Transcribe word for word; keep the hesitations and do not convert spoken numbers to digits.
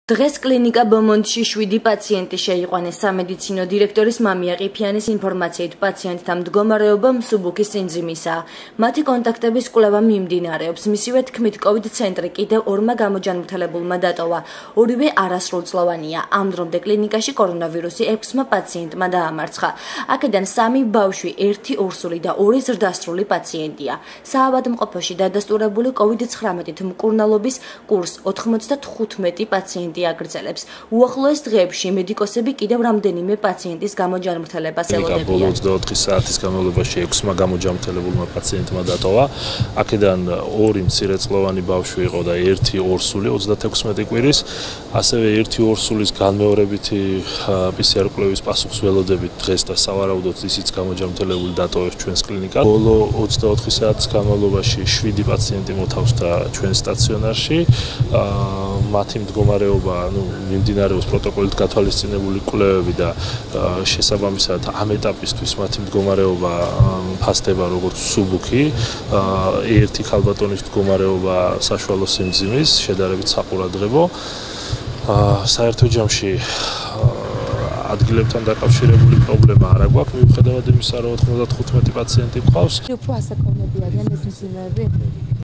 დღეს კლინიკა ბომონდში შვიდი პაციენტი შეიყვანეს. სამედიცინო დირექტორის მამია ყიფიანის ინფორმაციით პაციენტთა მდგომარეობა მსუბუქის სიმძიმისაა. მათი კონტაქტების კვლევა მიმდინარეობს. მისივე თქმით, კოვიდ ცენტრი კიდევ ორმა გამოჯანმრთელებულმა დატოვა. ორივე არასრულწლოვანია. ამ დრომდე კლინიკაში კორონავირუსი ექვსმა პაციენტმა დაამარცხა. აქედან სამი ბავშვი, ერთი ორსული და ორი ზრდასრული პაციენტია. საავადმყოფოში დადასტურებული კოვიდ ცხრამეტით მკურნალობის კურსს ოთხმოცდათხუთმეტი პაციენტი აგრძელებს. უახლოეს დღეებში მედიკოსები კიდევ რამდენიმე პაციენტის გამოჯანმრთელებას ელოდებიან. ოცდაოთხი საათის განმავლობაში ექვსმა გამოჯანმრთელებულმა პაციენტმა დატოვა. აქედან ორი მცირეწლოვანი ბავშვი იყო და ერთი ორსული ოცდათექვსმეტი კვირის. ასევე ერთი ორსულის განმეორებითი პი სი არ კვლევის პასუხს ველოდებით დღეს და სავარაუდოდ ისიც გამოჯანმრთელებული დატოვეს ჩვენს კლინიკას. ბოლო ოცდაოთხი საათის განმავლობაში შვიდი პაციენტი მოთავსდა ჩვენ სტაციონარში. მათი მდგომარეობა ну მიმდინარეობს პროტოკოლით გათვალისწინებული კვლევები და შესაბამისად ამ ეტაპისთვის მათი მდგომარეობა ფასდება როგორც მსუბუქი, ერთი ქალბატონის მდგომარეობა საშუალო სიმძიმის, შედარებით საყურადღებო. საერთო ჯამში ადგილებთან დაკავშირებული პრობლემა არ აქვს, მიუხედავად იმისა, რომ ოთხმოცდათხუთმეტი პაციენტი გვყავს. უფრო ასაკოვნები არიან ეს მძიმეები?